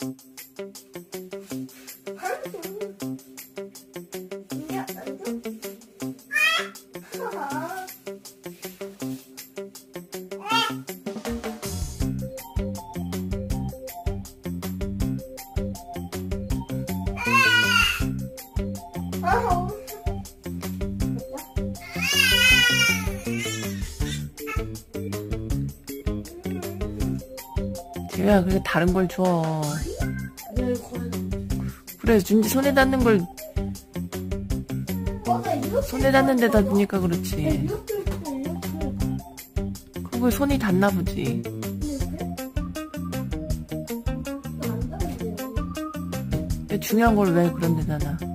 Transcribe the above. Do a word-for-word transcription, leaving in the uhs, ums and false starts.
재우야, 그게 다른 걸 줘. 그래, 준지 손에 닿는 걸 손에 닿는 데다 주니까 그렇지. 그거 손이 닿나 보지. 중요한 걸 왜 그런 데다 놔.